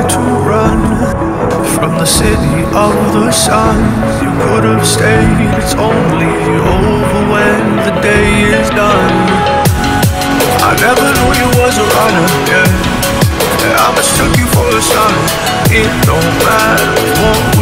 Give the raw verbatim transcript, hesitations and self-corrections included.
had to run from the city of the sun. You could have stayed, it's only over when the day is done. I never knew you was a runner, yeah, yeah, I mistook you for a son. It don't matter, won't